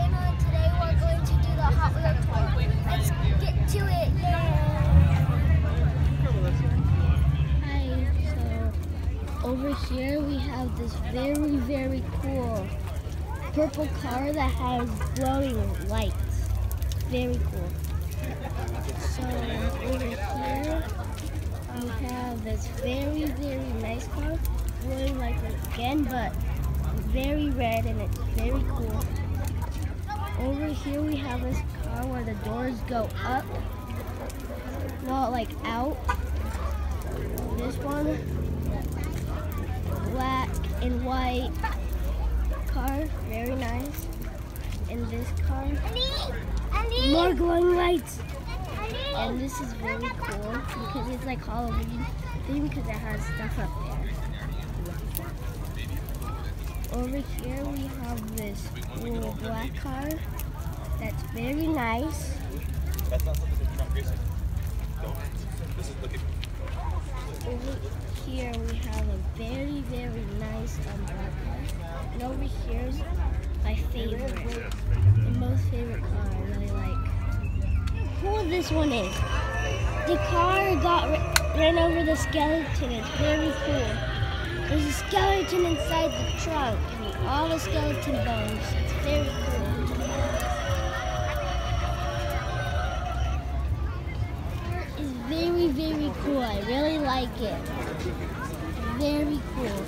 channel, and today we're going to do the Hot Wheel tour. Let's get to it. Hi, so over here we have this very, very cool purple car that has glowing lights. Very cool. So over here we have this very, very nice car, glowing lights again, but very red, and it's very cool. Over here we have this car where the doors go up, not like out. This one, black and white car, very nice. And this car, more glowing lights. And this is really cool because it's like Halloween theme because it has stuff up there. Over here we have this little black car that's very nice. Over here we have a very, very nice black car. And over here is my favorite, the most favorite car I really like. How cool this one is. The car ran over the skeleton. It's very cool. There's a skeleton inside the trunk and all the skeleton bones. It's very cool. It's very, very cool. I really like it. Very cool.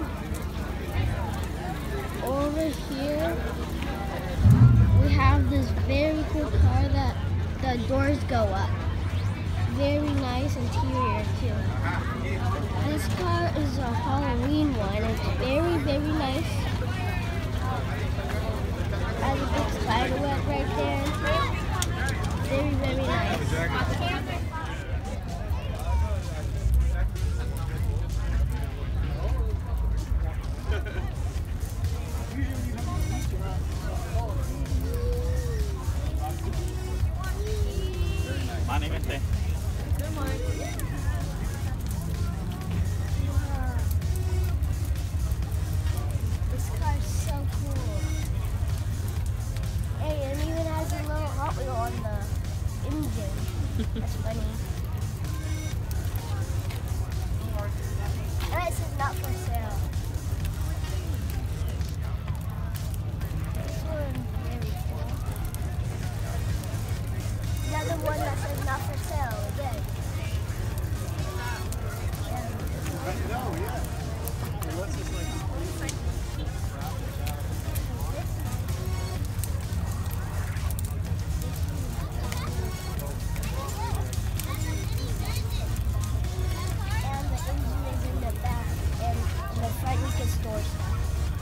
Over here, we have this very cool car that the doors go up. Very nice interior too. This car is a Halloween one. It's very, very nice. Has a big spider web right there. Very, very nice. Good morning. This car is so cool. Hey, it even has a little Hot Wheel on the engine. That's funny. And it says not for sale. This one's very cool. Another one that says not for sale again. Store stuff.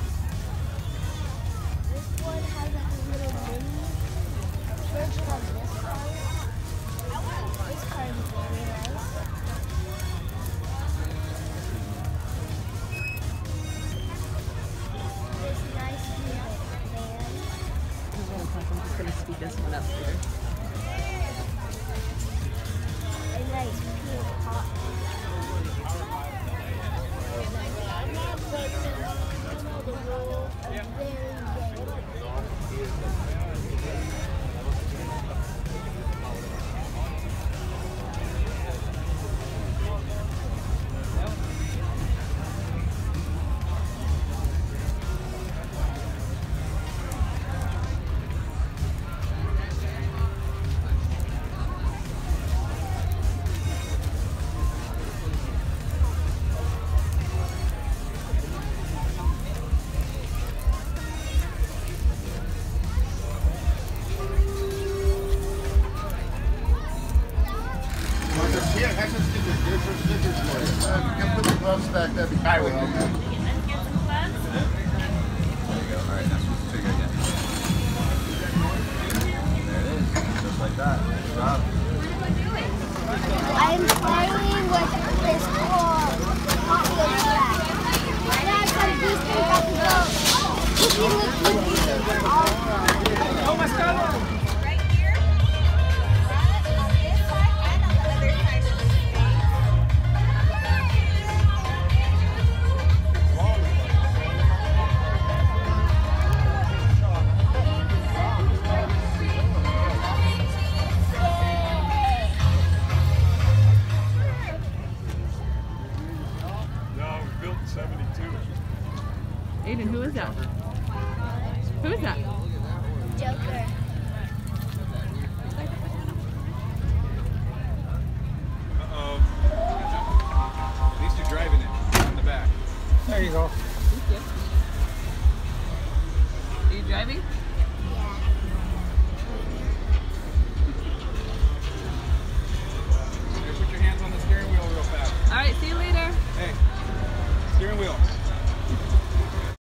This one has like a little mini version of this car. This car is very nice. This nice little van. I'm just going to speed this one up here. A nice pink hot. Aiden, who is that? Who is that? Joker.